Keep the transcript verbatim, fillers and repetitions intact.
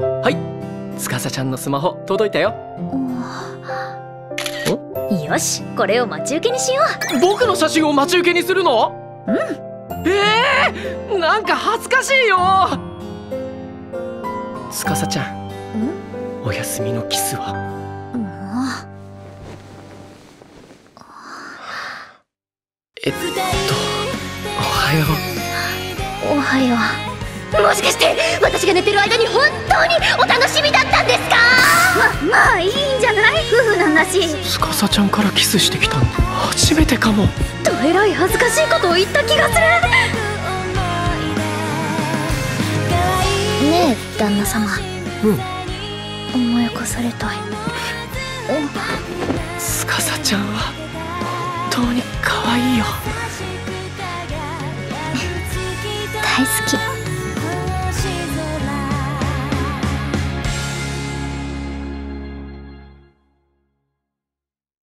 はい、司ちゃんのスマホ届いたよ。 よし、これを待ち受けにしよう。僕の写真を待ち受けにするの？ うん。 えー、なんか恥ずかしいよ。司ちゃん、お休みのキスは？えっと、おはよう。おはよう。もしかして私が寝てる間に本当にお楽しみだったんですか？ま、まあいいんじゃない？夫婦なんだし。 司ちゃんからキスしてきたの初めてかも。 どえらい恥ずかしいことを言った気がする。ねえ旦那様。 うん。 思い起こされたい。 司ちゃんは本当に可愛いよ。 大好き。